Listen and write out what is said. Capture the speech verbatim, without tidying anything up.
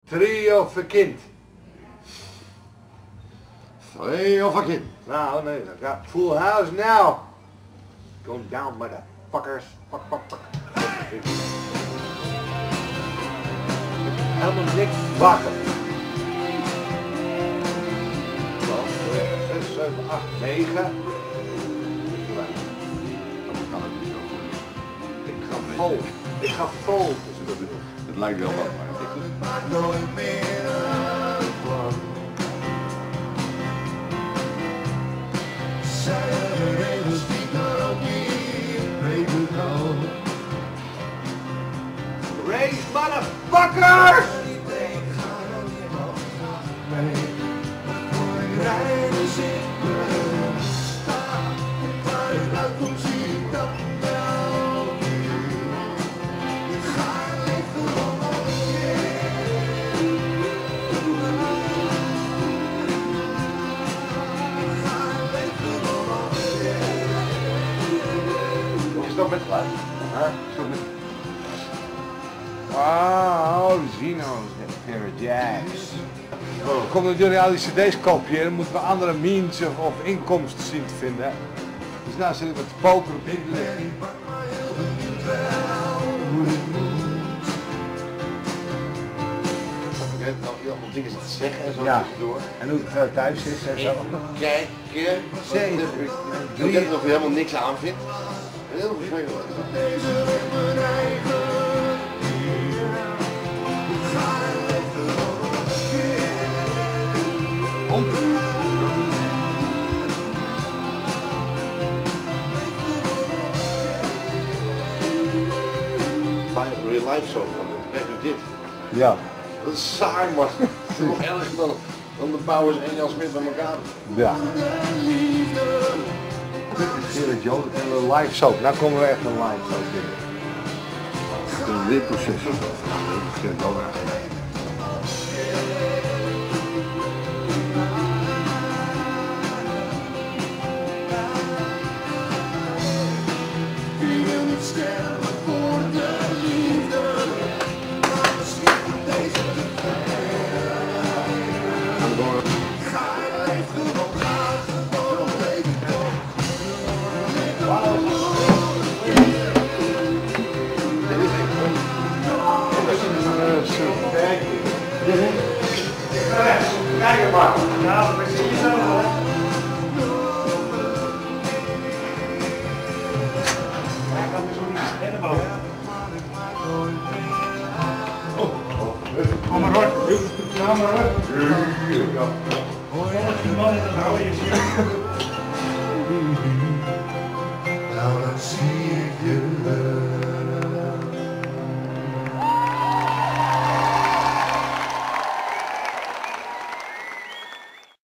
Trio of a kind. Trio of a kind. Nou, nee, dat gaat full house now. Go down, motherfuckers. Fuck, fuck, fuck. Helemaal niks bakken. zes, zeven, acht, negen. Ik ga vol. Ik ga vol. Het lijkt wel wat, maar nooit meer van. Race motherfuckers! Stop met geluid. Stop met... Wauw, Zino's Jacks. Er komt natuurlijk al die cd's kopen en dan moeten we andere means of, of inkomsten zien te vinden. Dus nou zit ik met de poker op internet. Ik heb nog allemaal dingen te zeggen en zo Ja. door. En hoe het thuis is en zo. Kijk, keer. Zeven. Ik denk dat ik er helemaal niks aan vind. Heel vervelend. Bij Real Life zo van, kijk nu dit. Ja. Dat is saai, man. Dat is nog erger dan, dan de Bouwers en Jan Smit bij elkaar. Ja. Dit is Gerrit Jood en een live soap. Nou komen we echt een live soap binnen. Een leerproces. Dat is wel waar. Kijk maar. Nou, we zien je zo hoor. Hij gaat dus ook niet rennen bouwen. Kom maar hoor. Kom maar hoor. Hoor je die man in het houden? Je ziet. Nou, dat zie je.